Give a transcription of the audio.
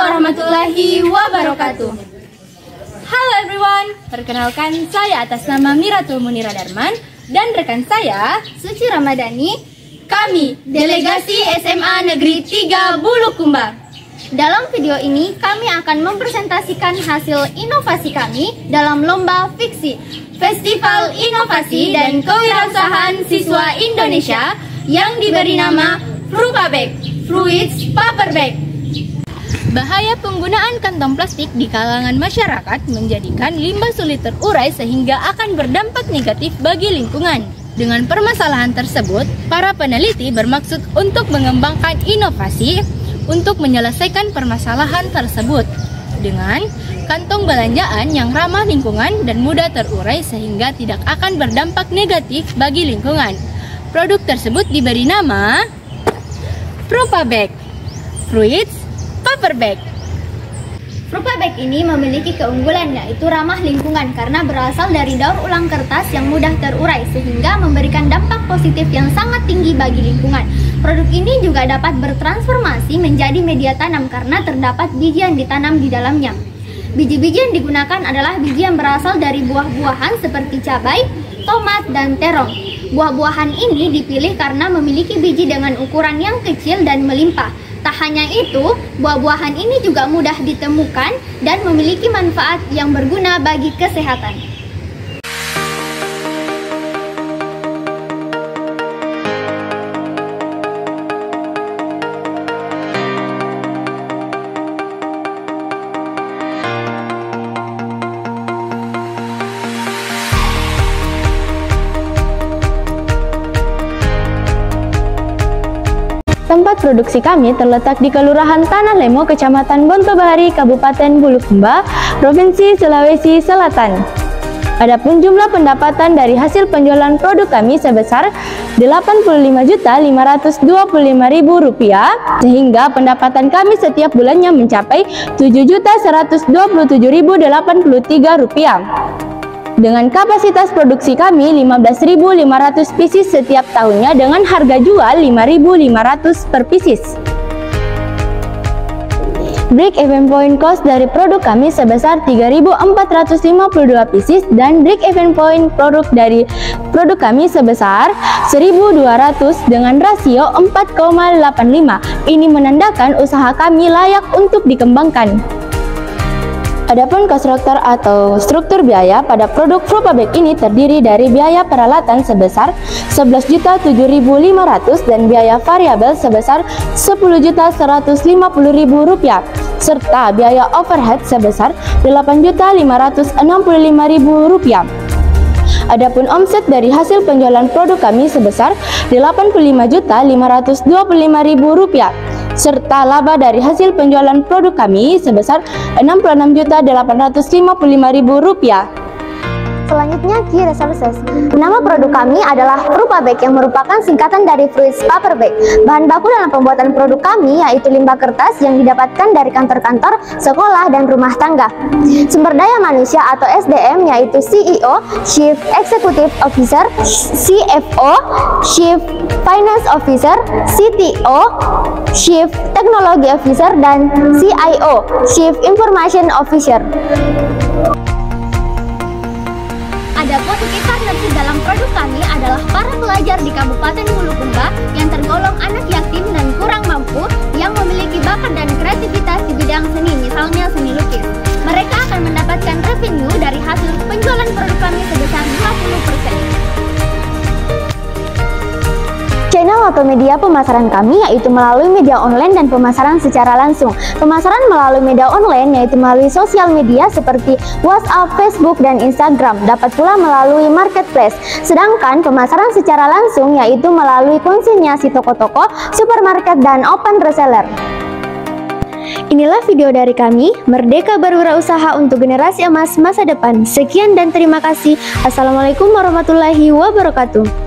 warahmatullahi wabarakatuh. Halo everyone, perkenalkan saya atas nama Miratul Munira Darman dan rekan saya Suci Ramadhani. Kami Delegasi SMA Negeri 3 Bulukumba. Dalam video ini kami akan mempresentasikan hasil inovasi kami dalam lomba fiksi Festival Inovasi dan Kewirausahaan Siswa Indonesia yang diberi nama Frupabag, Fruits Paper Bag. Bahaya penggunaan kantong plastik di kalangan masyarakat menjadikan limbah sulit terurai sehingga akan berdampak negatif bagi lingkungan. Dengan permasalahan tersebut, para peneliti bermaksud untuk mengembangkan inovasi untuk menyelesaikan permasalahan tersebut dengan kantong belanjaan yang ramah lingkungan dan mudah terurai sehingga tidak akan berdampak negatif bagi lingkungan. Produk tersebut diberi nama Frupabag, Fruits Paper Bag. Frupabag ini memiliki keunggulan yaitu ramah lingkungan karena berasal dari daur ulang kertas yang mudah terurai sehingga memberikan dampak positif yang sangat tinggi bagi lingkungan. Produk ini juga dapat bertransformasi menjadi media tanam karena terdapat biji yang ditanam di dalamnya. Biji-biji yang digunakan adalah biji yang berasal dari buah-buahan seperti cabai, tomat, dan terong. Buah-buahan ini dipilih karena memiliki biji dengan ukuran yang kecil dan melimpah. Tak hanya itu, buah-buahan ini juga mudah ditemukan dan memiliki manfaat yang berguna bagi kesehatan. Tempat produksi kami terletak di Kelurahan Tanah Lemo, Kecamatan Bontobahari, Kabupaten Bulukumba, Provinsi Sulawesi Selatan. Adapun jumlah pendapatan dari hasil penjualan produk kami sebesar Rp85.525.000 sehingga pendapatan kami setiap bulannya mencapai Rp7.127.083. Dengan kapasitas produksi kami 15.500 pieces setiap tahunnya dengan harga jual Rp5.500 per pieces. Break-even point cost dari produk kami sebesar 3.452 pieces dan break-even point produk dari produk kami sebesar 1.200 dengan rasio 4,85. Ini menandakan usaha kami layak untuk dikembangkan. Adapun konstruktor atau struktur biaya pada produk Frupabag ini terdiri dari biaya peralatan sebesar Rp11.007.500 dan biaya variabel sebesar Rp10.150.000 serta biaya overhead sebesar Rp8.565.000. Adapun omset dari hasil penjualan produk kami sebesar Rp85.525.000 serta laba dari hasil penjualan produk kami sebesar Rp66.855.000. Selanjutnya Key Resources. Nama produk kami adalah Frupabag yang merupakan singkatan dari Fruits Paper Bag. Bahan baku dalam pembuatan produk kami yaitu limbah kertas yang didapatkan dari kantor-kantor, sekolah, dan rumah tangga. Sumber daya manusia atau SDM yaitu CEO, Chief Executive Officer, CFO, Chief Finance Officer, CTO, Chief Technology Officer, dan CIO, Chief Information Officer. Adapun key partnership dalam produk kami adalah para pelajar di Kabupaten Bulukumba yang tergolong anak yatim dan kurang mampu yang memiliki bakat dan kreativitas di bidang seni, misalnya seni lukis. Mereka akan mendapatkan revenue dari hasil penjualan produk kami sebesar 20%. Channel atau media pemasaran kami yaitu melalui media online dan pemasaran secara langsung. Pemasaran melalui media online yaitu melalui sosial media seperti WhatsApp, Facebook, dan Instagram. Dapat pula melalui marketplace. Sedangkan pemasaran secara langsung yaitu melalui konsinyasi toko-toko, supermarket, dan open reseller. Inilah video dari kami, Merdeka Berwirausaha untuk Generasi Emas Masa Depan. Sekian dan terima kasih. Assalamualaikum warahmatullahi wabarakatuh.